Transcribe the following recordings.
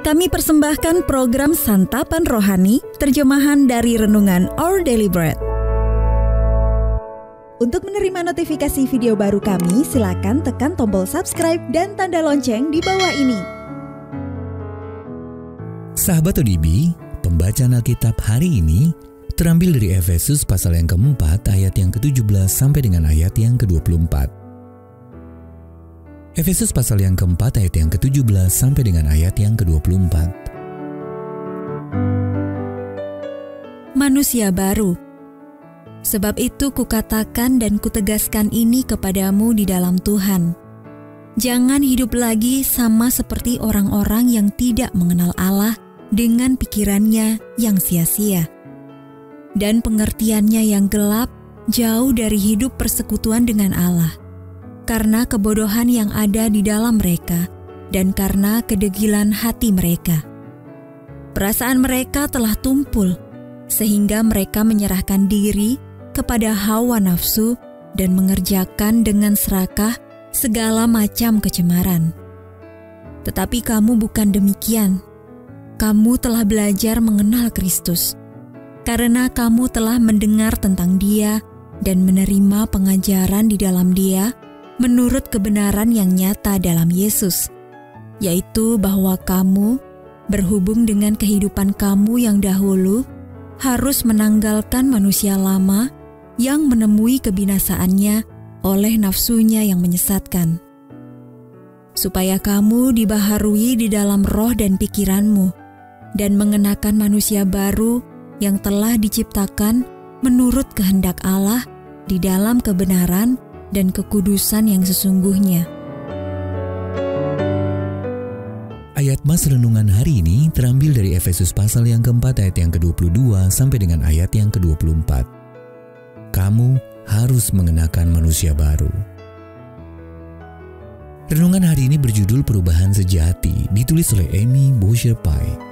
Kami persembahkan program Santapan Rohani, terjemahan dari Renungan Our Daily Bread. Untuk menerima notifikasi video baru kami, silakan tekan tombol subscribe dan tanda lonceng di bawah ini. Sahabat ODB, pembacaan Alkitab hari ini terambil dari Efesus pasal yang keempat ayat yang ke-17 sampai dengan ayat yang ke-24. Efesus pasal yang keempat ayat yang ke-17 sampai dengan ayat yang ke-24. Manusia baru. Sebab itu kukatakan dan kutegaskan ini kepadamu di dalam Tuhan. Jangan hidup lagi sama seperti orang-orang yang tidak mengenal Allah dengan pikirannya yang sia-sia dan pengertiannya yang gelap, jauh dari hidup persekutuan dengan Allah. Karena kebodohan yang ada di dalam mereka dan karena kedegilan hati mereka. Perasaan mereka telah tumpul, sehingga mereka menyerahkan diri kepada hawa nafsu dan mengerjakan dengan serakah segala macam kecemaran. Tetapi kamu bukan demikian. Kamu telah belajar mengenal Kristus, karena kamu telah mendengar tentang Dia dan menerima pengajaran di dalam Dia, menurut kebenaran yang nyata dalam Yesus, yaitu bahwa kamu, berhubung dengan kehidupan kamu yang dahulu, harus menanggalkan manusia lama yang menemui kebinasaannya oleh nafsunya yang menyesatkan, supaya kamu dibaharui di dalam roh dan pikiranmu, dan mengenakan manusia baru yang telah diciptakan menurut kehendak Allah di dalam kebenaran dan kekudusan yang sesungguhnya. Ayat mas renungan hari ini terambil dari Efesus pasal yang keempat ayat yang ke-22 sampai dengan ayat yang ke-24. Kamu harus mengenakan manusia baru. Renungan hari ini berjudul Perubahan Sejati, ditulis oleh Amy Bosher-Pai.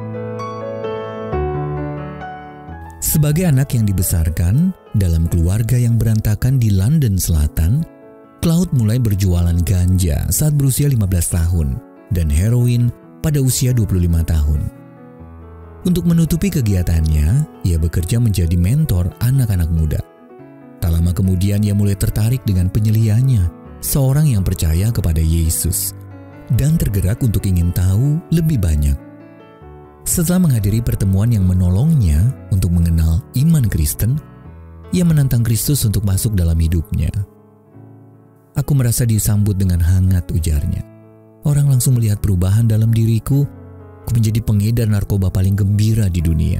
Sebagai anak yang dibesarkan dalam keluarga yang berantakan di London Selatan, Cloud mulai berjualan ganja saat berusia 15 tahun dan heroin pada usia 25 tahun. Untuk menutupi kegiatannya, ia bekerja menjadi mentor anak-anak muda. Tak lama kemudian ia mulai tertarik dengan penyelianya, seorang yang percaya kepada Yesus, dan tergerak untuk ingin tahu lebih banyak. Setelah menghadiri pertemuan yang menolongnya untuk mengenal iman Kristen, ia menantang Kristus untuk masuk dalam hidupnya. Aku merasa disambut dengan hangat, ujarnya. Orang langsung melihat perubahan dalam diriku. Aku menjadi pengedar narkoba paling gembira di dunia.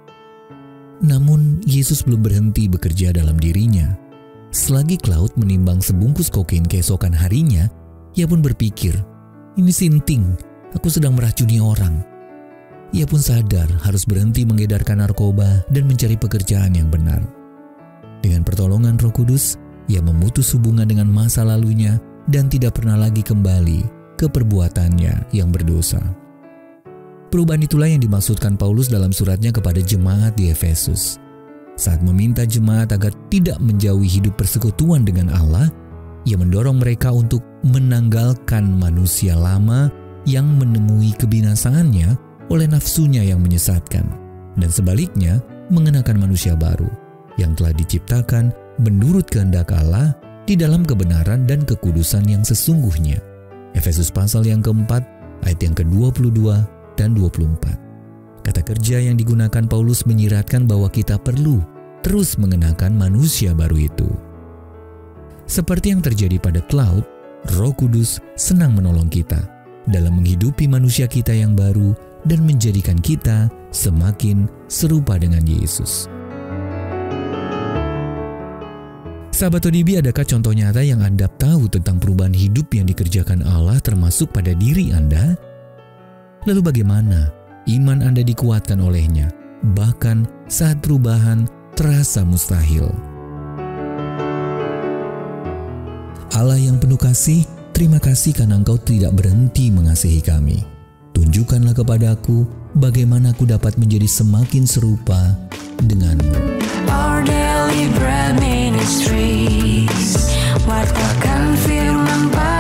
Namun, Yesus belum berhenti bekerja dalam dirinya. Selagi Cloud menimbang sebungkus kokain keesokan harinya, ia pun berpikir, ini sinting, aku sedang meracuni orang. Ia pun sadar harus berhenti mengedarkan narkoba dan mencari pekerjaan yang benar. Dengan pertolongan Roh Kudus, ia memutus hubungan dengan masa lalunya dan tidak pernah lagi kembali ke perbuatannya yang berdosa. Perubahan itulah yang dimaksudkan Paulus dalam suratnya kepada jemaat di Efesus. Saat meminta jemaat agar tidak menjauhi hidup persekutuan dengan Allah, ia mendorong mereka untuk menanggalkan manusia lama yang menemui kebinasaannya oleh nafsunya yang menyesatkan, dan sebaliknya mengenakan manusia baru yang telah diciptakan menurut kehendak Allah di dalam kebenaran dan kekudusan yang sesungguhnya. Efesus pasal yang keempat ayat yang ke-22 dan 24. Kata kerja yang digunakan Paulus menyiratkan bahwa kita perlu terus mengenakan manusia baru itu. Seperti yang terjadi pada Cloud, Roh Kudus senang menolong kita dalam menghidupi manusia kita yang baru dan menjadikan kita semakin serupa dengan Yesus. Sahabat ODB, adakah contoh nyata yang Anda tahu tentang perubahan hidup yang dikerjakan Allah termasuk pada diri Anda? Lalu bagaimana iman Anda dikuatkan olehnya, bahkan saat perubahan terasa mustahil? Allah yang penuh kasih, terima kasih karena Engkau tidak berhenti mengasihi kami. Tunjukkanlah kepadaku bagaimana aku dapat menjadi semakin serupa denganmu. Our Daily Bread Ministries, wartakan firman